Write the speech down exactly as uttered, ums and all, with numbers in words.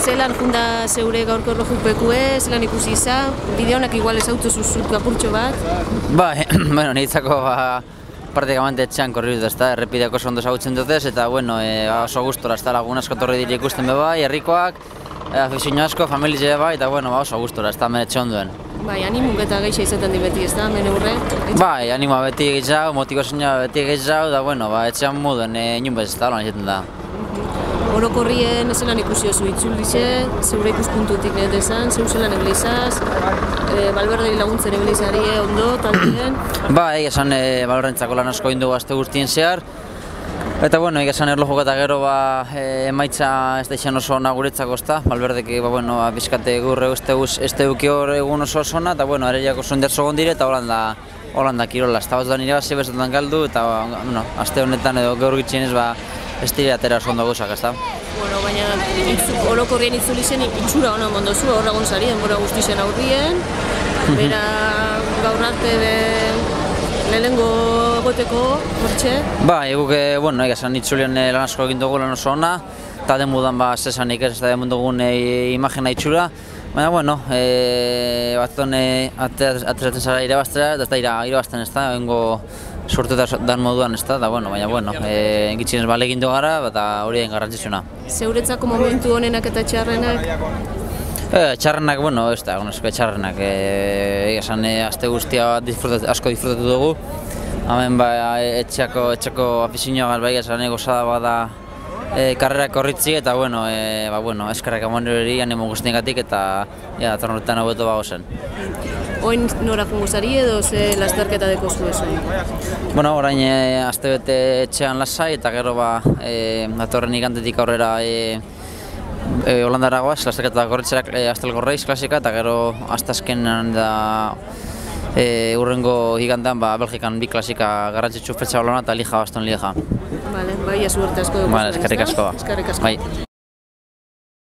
zelan junda zeure gaurko erlojupekue, zelan ikusi izan, bide honak igual ezautu zuzut apurtxo bat? Ba, bueno, niretzako ba, praktikamente etxean korri dut, ezta, errepideako oso ondo ezagutzen dutez, eta bueno, e, oso gustora, ezta, lagun asko torri dira ikusten be bai, herrikoak, e, afizio asko, familia bai, eta bueno, ba, oso gustora, ezta, hemen etxe onduen. Bai, animuk eta geixa izaten di beti, ezta, hemen eurre? Bai, animoa beti gehiago, motivazioa beti gehiago, da bueno, ba, etxean moduen, e, inun bez, ezta, lan egiten da. Orokorrien zelan ikusi oso itzulixe, zeure ikuspuntutik nire esan, zeu zelan eglizaz, e, Balberderi laguntzen eglizari ondo, taldeen? Ba, egia esan e, Balberdentzako lan asko indu gazte guztien zehar. Eta bueno, egia esan erlojok eta gero ba, e, emaitza ez da izan oso ona guretzako ezta. Balberdek ba, bueno, bizkate gurre ez teuki hor egun oso oso ona, eta bueno, areriak oso inderzo gondire eta Holanda, Holanda kirola. Ez da bat dira bat zebezetan galdu, eta bueno, aste honetan edo gaur gitxien ez ba, ez dira atera oso ondo guzak, ez da. Bueno, baina orokorrien itzuli zen itxura hona mondozu, horra gontzari, denbora guztien aurrien, bera gaur arte lehenengo egoteko, hortxe? Ba, eguk, bueno, esan itzulien lan asko egin dugu lan oso ona, eta den mudan ba, zesanik ez, eta den dugun imagina itxura, baina, bueno, e, batzen ateratzen zara irabaztera, eta ez da irabazten ez da, egingo sortu dan moduan ez da, da bueno, baina, bueno, e, gitxinez bale egin gara, eta hori egin garrantzitsuna. Zeuretzako momentu honenak eta txarrenak? E, txarrenak, bueno, ez da, gonesko txarrenak, e, esan e, aste guztia disfrutat, asko disfrutatu dugu, hemen ba, etxeako, etxeko afizioa bai, esan gozada bada e, karrerak horritzi, eta bueno, e, ba, bueno, eskarrak amon hori animo guztiengatik, eta ja, tornoretan hobeto bago zen. Oin nora funguzari edo ze lasterketa deko zu esan? Bueno, orain e, aste bete etxean lasai, eta gero ba, e, datorren igantetik aurrera e, e, Holandara goaz, lasterketa gorritzerak e, Astelgo Reis klasika, eta gero astazkenan da e, urrengo igantean ba, Belgikan bi klasika garrantzitsu fetxa balona eta Lija Baston Lieja. Vale, bai, suerte asko dugu. Vale, eskerrik asko. Eskerrik asko. Bai.